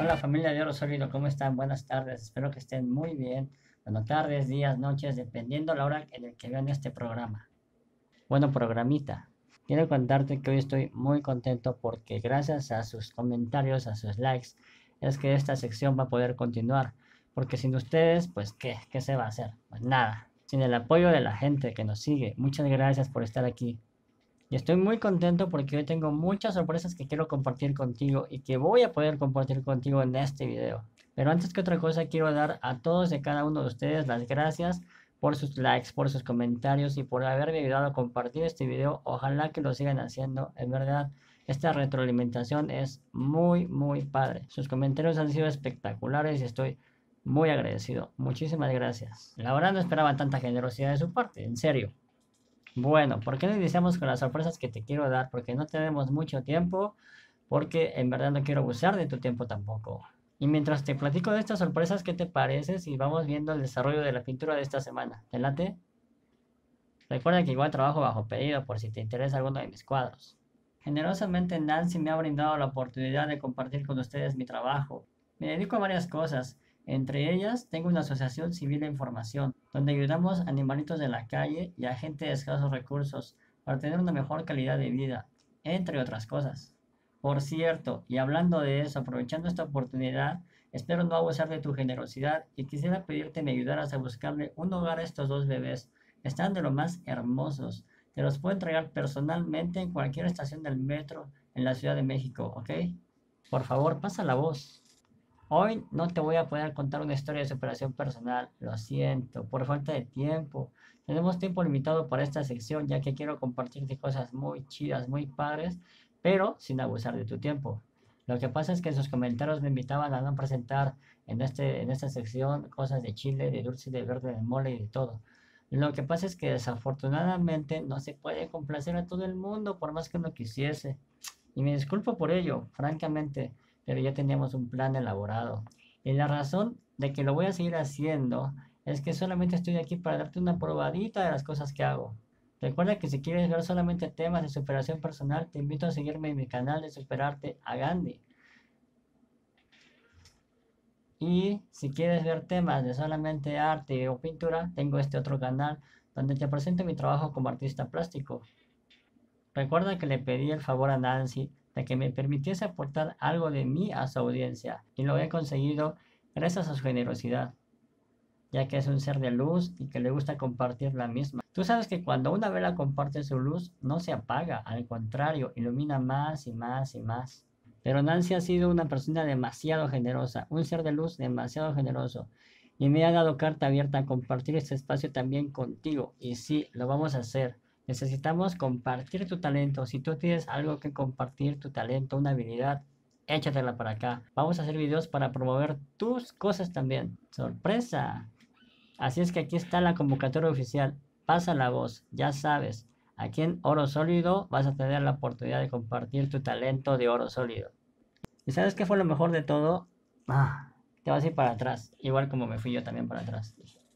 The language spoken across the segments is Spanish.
Hola familia de Oro Sólido, ¿cómo están? Buenas tardes, espero que estén muy bien. Buenas tardes, días, noches, dependiendo la hora en la que vean este programa. Bueno, programita, quiero contarte que hoy estoy muy contento porque gracias a sus comentarios, a sus likes, es que esta sección va a poder continuar. Porque sin ustedes, pues, ¿qué se va a hacer? Pues nada. Sin el apoyo de la gente que nos sigue, muchas gracias por estar aquí. Y estoy muy contento porque hoy tengo muchas sorpresas que quiero compartir contigo y que voy a poder compartir contigo en este video. Pero antes que otra cosa quiero dar a todos y cada uno de ustedes las gracias por sus likes, por sus comentarios y por haberme ayudado a compartir este video. Ojalá que lo sigan haciendo, en verdad. Esta retroalimentación es muy padre. Sus comentarios han sido espectaculares y estoy muy agradecido. Muchísimas gracias. La verdad no esperaba tanta generosidad de su parte, en serio. Bueno, ¿por qué no iniciamos con las sorpresas que te quiero dar? Porque no tenemos mucho tiempo, porque en verdad no quiero abusar de tu tiempo tampoco. Y mientras te platico de estas sorpresas, ¿qué te parece si vamos viendo el desarrollo de la pintura de esta semana? ¿Te late? Recuerda que igual trabajo bajo pedido por si te interesa alguno de mis cuadros. Generosamente Nancy me ha brindado la oportunidad de compartir con ustedes mi trabajo. Me dedico a varias cosas. Entre ellas, tengo una asociación civil de información, donde ayudamos a animalitos de la calle y a gente de escasos recursos para tener una mejor calidad de vida, entre otras cosas. Por cierto, y hablando de eso, aprovechando esta oportunidad, espero no abusar de tu generosidad y quisiera pedirte me ayudaras a buscarle un hogar a estos dos bebés. Están de lo más hermosos. Te los puedo entregar personalmente en cualquier estación del metro en la Ciudad de México, ¿ok? Por favor, pasa la voz. Hoy no te voy a poder contar una historia de superación personal, lo siento, por falta de tiempo. Tenemos tiempo limitado para esta sección, ya que quiero compartirte cosas muy chidas, muy padres, pero sin abusar de tu tiempo. Lo que pasa es que en sus comentarios me invitaban a no presentar en esta sección cosas de chile, de dulce, de verde, de mole y de todo. Lo que pasa es que desafortunadamente no se puede complacer a todo el mundo por más que uno quisiese. Y me disculpo por ello, francamente, pero ya teníamos un plan elaborado. Y la razón de que lo voy a seguir haciendo es que solamente estoy aquí para darte una probadita de las cosas que hago. Recuerda que si quieres ver solamente temas de superación personal, te invito a seguirme en mi canal de Superarte a Gandhi. Y si quieres ver temas de solamente arte o pintura, tengo este otro canal donde te presento mi trabajo como artista plástico. Recuerda que le pedí el favor a Nancy de que me permitiese aportar algo de mí a su audiencia y lo he conseguido gracias a su generosidad, ya que es un ser de luz y que le gusta compartir la misma. Tú sabes que cuando una vela comparte su luz no se apaga, al contrario, ilumina más y más y más. Pero Nancy ha sido una persona demasiado generosa, un ser de luz demasiado generoso y me ha dado carta abierta a compartir este espacio también contigo y sí, lo vamos a hacer. Necesitamos compartir tu talento. Si tú tienes algo que compartir, tu talento, una habilidad, échatela para acá. Vamos a hacer videos para promover tus cosas también. ¡Sorpresa! Así es que aquí está la convocatoria oficial. Pasa la voz, ya sabes. Aquí en Oro Sólido vas a tener la oportunidad de compartir tu talento de oro sólido. ¿Y sabes qué fue lo mejor de todo? Te vas a ir para atrás, igual como me fui yo también para atrás.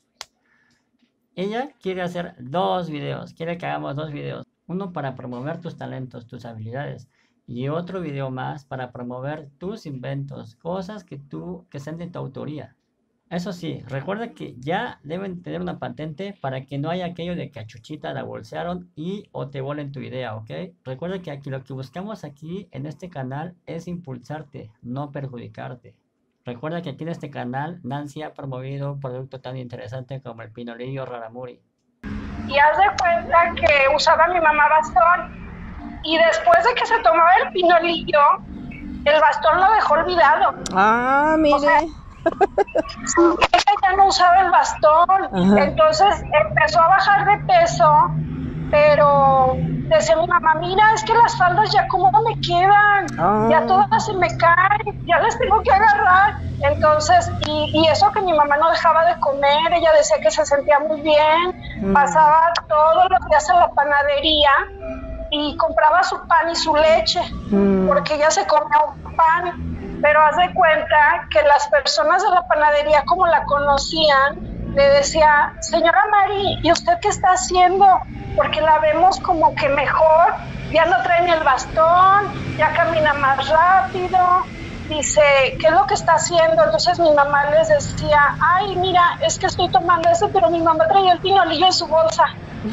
Ella quiere hacer dos videos, quiere que hagamos dos videos. Uno para promover tus talentos, tus habilidades. Y otro video más para promover tus inventos, cosas que sean de tu autoría. Eso sí, recuerda que ya deben tener una patente para que no haya aquello de que a Chuchita la bolsearon y o te volen tu idea, ¿ok? Recuerda que aquí lo que buscamos aquí en este canal es impulsarte, no perjudicarte. Recuerda que aquí en este canal Nancy ha promovido un producto tan interesante como el pinolillo raramuri. Y haz de cuenta que usaba mi mamá bastón. Y después de que se tomaba el pinolillo, el bastón lo dejó olvidado. Ah, mire. O sea, ella ya no usaba el bastón. Ajá. Entonces empezó a bajar de peso, pero decía mi mamá, mira, es que las faldas ya como me quedan, ya todas se me caen, ya las tengo que agarrar. Entonces, y eso que mi mamá no dejaba de comer, ella decía que se sentía muy bien, pasaba todos los días a la panadería y compraba su pan y su leche, porque ella se comía un pan. Pero haz de cuenta que las personas de la panadería, como la conocían, le decía, señora Mari, ¿y usted qué está haciendo? Porque la vemos como que mejor, ya no trae ni el bastón, ya camina más rápido. dice, ¿qué es lo que está haciendo? Entonces mi mamá les decía, ay, mira, es que estoy tomando eso, pero mi mamá traía el pinolillo en su bolsa.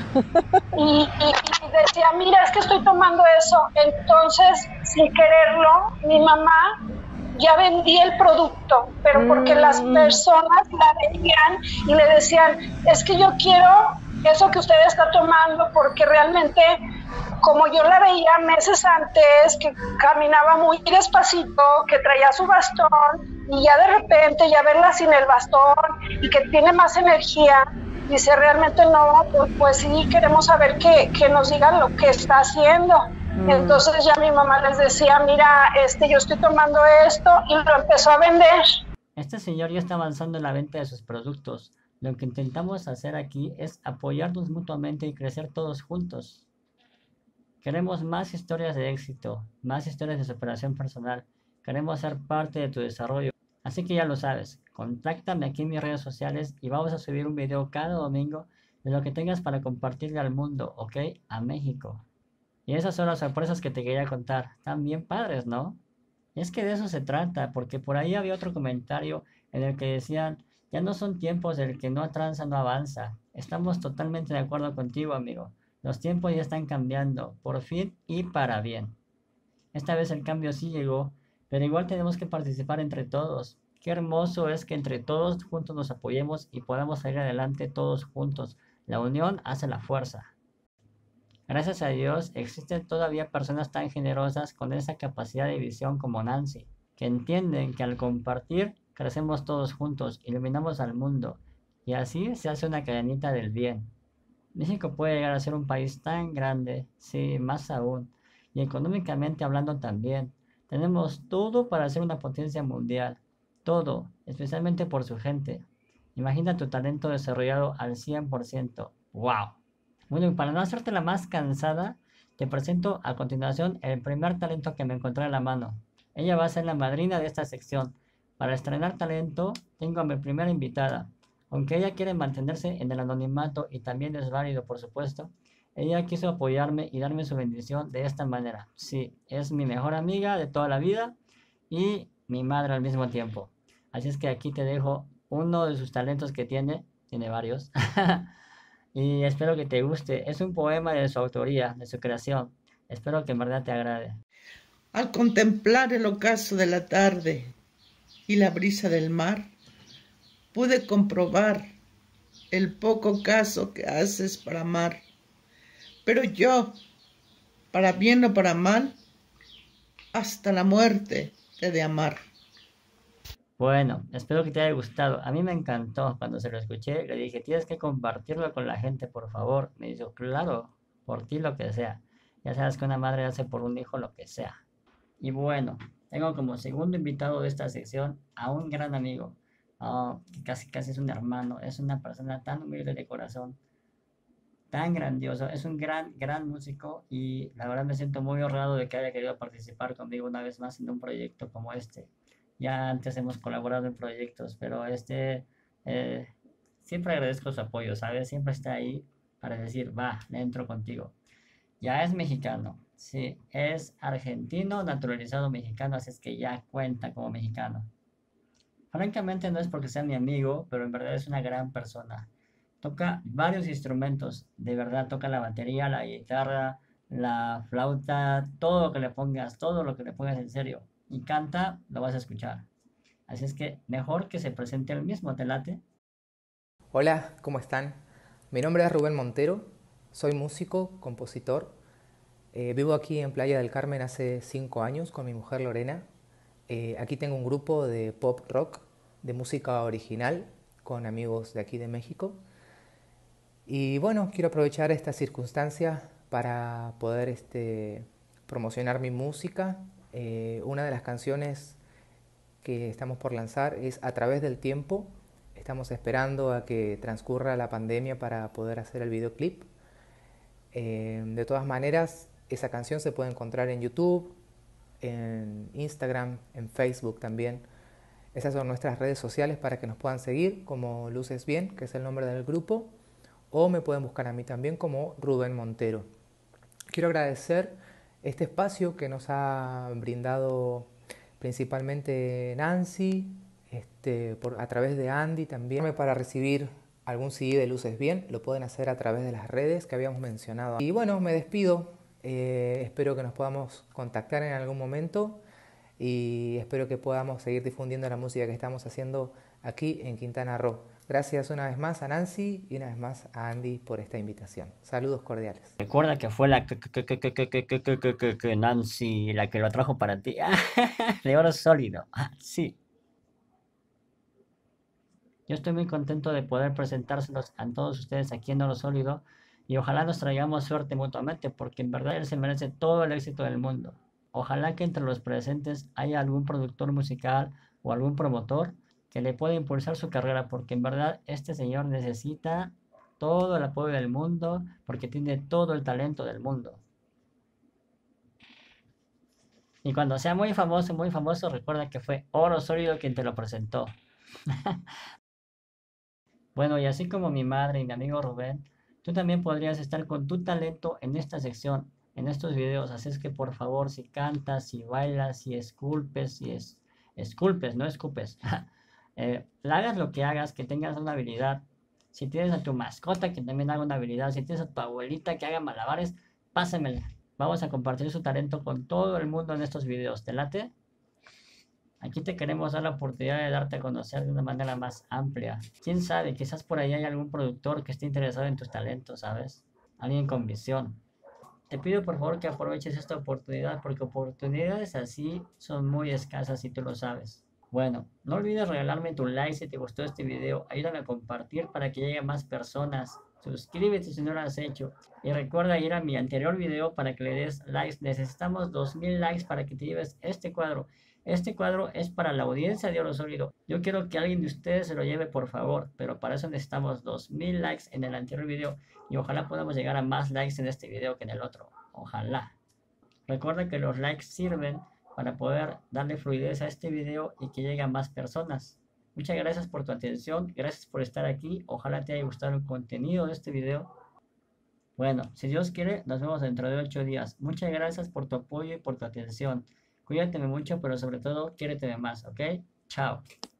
Y decía, mira, es que estoy tomando eso. Entonces, sin quererlo, mi mamá ya vendía el producto, pero porque las personas la veían y le decían, es que yo quiero eso que usted está tomando, porque realmente, como yo la veía meses antes, que caminaba muy despacito, que traía su bastón, y ya de repente ya verla sin el bastón y que tiene más energía, dice, realmente no, pues sí queremos saber que nos digan lo que está haciendo. Entonces ya mi mamá les decía, mira, yo estoy tomando esto, y lo empezó a vender. Este señor ya está avanzando en la venta de sus productos. Lo que intentamos hacer aquí es apoyarnos mutuamente y crecer todos juntos. Queremos más historias de éxito, más historias de superación personal. Queremos ser parte de tu desarrollo. Así que ya lo sabes, contáctame aquí en mis redes sociales y vamos a subir un video cada domingo de lo que tengas para compartirle al mundo, ¿ok? A México. Y esas son las sorpresas que te quería contar. Están bien padres, ¿no? Y es que de eso se trata, porque por ahí había otro comentario en el que decían, ya no son tiempos del que no tranza, no avanza. Estamos totalmente de acuerdo contigo, amigo. Los tiempos ya están cambiando, por fin y para bien. Esta vez el cambio sí llegó, pero igual tenemos que participar entre todos. Qué hermoso es que entre todos juntos nos apoyemos y podamos salir adelante todos juntos. La unión hace la fuerza. Gracias a Dios existen todavía personas tan generosas con esa capacidad de visión como Nancy, que entienden que al compartir crecemos todos juntos, iluminamos al mundo y así se hace una cadenita del bien. México puede llegar a ser un país tan grande, sí, más aún, y económicamente hablando también. Tenemos todo para ser una potencia mundial, todo, especialmente por su gente. Imagina tu talento desarrollado al 100%. ¡Wow! Bueno, y para no hacerte la más cansada, te presento a continuación el primer talento que me encontré a la mano. Ella va a ser la madrina de esta sección. Para estrenar talento, tengo a mi primera invitada. Aunque ella quiere mantenerse en el anonimato y también es válido, por supuesto, ella quiso apoyarme y darme su bendición de esta manera. Sí, es mi mejor amiga de toda la vida y mi madre al mismo tiempo. Así es que aquí te dejo uno de sus talentos que tiene varios. Y espero que te guste. Es un poema de su autoría, de su creación. Espero que en verdad te agrade. Al contemplar el ocaso de la tarde y la brisa del mar, pude comprobar el poco caso que haces para amar. Pero yo, para bien o para mal, hasta la muerte te he de amar. Bueno, espero que te haya gustado. A mí me encantó cuando se lo escuché. Le dije, tienes que compartirlo con la gente, por favor. Me dijo, claro, por ti lo que sea. Ya sabes que una madre hace por un hijo lo que sea. Y bueno, tengo como segundo invitado de esta sección a un gran amigo, que casi casi es un hermano, es una persona tan humilde de corazón, tan grandioso, es un gran músico y la verdad me siento muy honrado de que haya querido participar conmigo una vez más en un proyecto como este. Ya antes hemos colaborado en proyectos, pero eh, siempre agradezco su apoyo, ¿sabes? Siempre está ahí para decir, va, le entro contigo. Ya es mexicano, sí, es argentino naturalizado mexicano, así es que ya cuenta como mexicano. Francamente no es porque sea mi amigo, pero en verdad es una gran persona. Toca varios instrumentos, de verdad toca la batería, la guitarra, la flauta, todo lo que le pongas, todo lo que le pongas en serio. Y canta, lo vas a escuchar. Así es que mejor que se presente él mismo, ¿te late? Hola, ¿cómo están? Mi nombre es Rubén Montero, soy músico, compositor. Vivo aquí en Playa del Carmen hace 5 años con mi mujer Lorena. Aquí tengo un grupo de pop rock, de música original, con amigos de aquí de México. Y bueno, quiero aprovechar esta circunstancia para poder promocionar mi música. Una de las canciones que estamos por lanzar es A través del tiempo. Estamos esperando a que transcurra la pandemia para poder hacer el videoclip. De todas maneras, esa canción se puede encontrar en YouTube, en Instagram, en Facebook también. Esas son nuestras redes sociales para que nos puedan seguir como Luces Bien, que es el nombre del grupo, o me pueden buscar a mí también como Rubén Montero. Quiero agradecer este espacio que nos ha brindado principalmente Nancy, a través de Andy también. Para recibir algún CD de Luces Bien, lo pueden hacer a través de las redes que habíamos mencionado. Y bueno, me despido. Espero que nos podamos contactar en algún momento y espero que podamos seguir difundiendo la música que estamos haciendo aquí en Quintana Roo. Gracias una vez más a Nancy y una vez más a Andy por esta invitación. Saludos cordiales. Recuerda que fue la que Nancy la que lo trajo para ti. De oro sólido. Sí. Yo estoy muy contento de poder presentárselos a todos ustedes aquí en Oro Sólido y ojalá nos traigamos suerte mutuamente porque en verdad él se merece todo el éxito del mundo. Ojalá que entre los presentes haya algún productor musical o algún promotor que le pueda impulsar su carrera porque en verdad este señor necesita todo el apoyo del mundo porque tiene todo el talento del mundo. Y cuando sea muy famoso, recuerda que fue Oro Sólido quien te lo presentó. Bueno, y así como mi madre y mi amigo Rubén, tú también podrías estar con tu talento en esta sección, en estos videos. Así es que por favor, si cantas, si bailas, si esculpes, esculpes, no escupes. Hagas lo que hagas, que tengas una habilidad. Si tienes a tu mascota que también haga una habilidad, si tienes a tu abuelita que haga malabares, pásamela. Vamos a compartir su talento con todo el mundo en estos videos. ¿Te late? Aquí te queremos dar la oportunidad de darte a conocer de una manera más amplia. Quién sabe, quizás por ahí hay algún productor que esté interesado en tus talentos, ¿sabes? Alguien con visión. Te pido por favor que aproveches esta oportunidad porque oportunidades así son muy escasas y tú lo sabes. Bueno, no olvides regalarme tu like si te gustó este video. Ayúdame a compartir para que llegue a más personas. Suscríbete si no lo has hecho. Y recuerda ir a mi anterior video para que le des likes. Necesitamos 2000 likes para que te lleves este cuadro. Este cuadro es para la audiencia de Oro Sólido. Yo quiero que alguien de ustedes se lo lleve, por favor. Pero para eso necesitamos 2000 likes en el anterior video. Y ojalá podamos llegar a más likes en este video que en el otro. Ojalá. Recuerda que los likes sirven para poder darle fluidez a este video y que llegue a más personas. Muchas gracias por tu atención. Gracias por estar aquí. Ojalá te haya gustado el contenido de este video. Bueno, si Dios quiere, nos vemos dentro de 8 días. Muchas gracias por tu apoyo y por tu atención. Cuídate mucho, pero sobre todo, quiéreteme más, ¿ok? Chao.